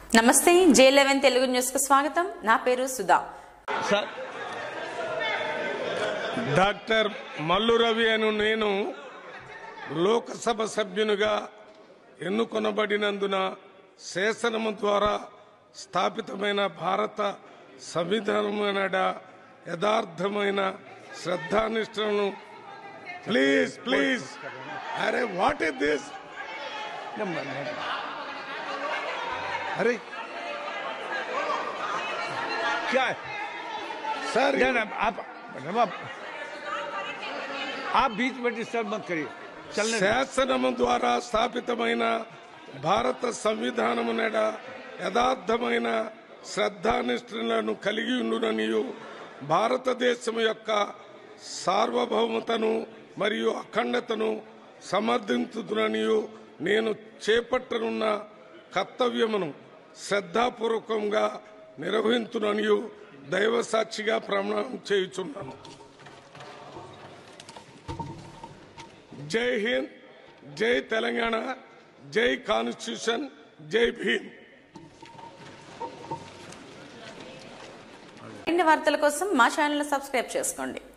నమస్తే J11 Telugu news కు స్వాగతం. నా పేరు సుధా. డాక్టర్ మల్లు రవి అను నేను లోకసభ సభ్యునిగా ఎన్నుకొనబడినందున శాసనము ద్వారా స్థాపితమైన భారత సంవిధానమైన యథార్థమైన శ్రద్ధానిష్టలను ప్లీజ్ అరే వాట్ ఇస్ దిస్ अरे क्या है सर आप बीच में डिस्टर्ब मत करिए శాసనము ద్వారా స్థాపితమైన భారత సంవిధానమునడ యథార్థమైన శ్రద్ధానిష్ఠలను కలిగి ఉండుననియు భారతదేశం యొక్క సార్వభౌమతను మరియు అఖండతను సమర్థించుదుననియు నేను చేపట్టనున్న కర్తవ్యమును శ్రద్ధాపూర్వకంగా నిర్వహించుననియు దైవ సాక్షిగా ప్రమాణం చేయుచున్నాను. జై హింద్, జై తెలంగాణ, జై కాన్స్టిట్యూషన్, జై భీమ్. మరిన్ని వార్తల కోసం మా ఛానల్ సబ్స్క్రైబ్ చేసుకోండి.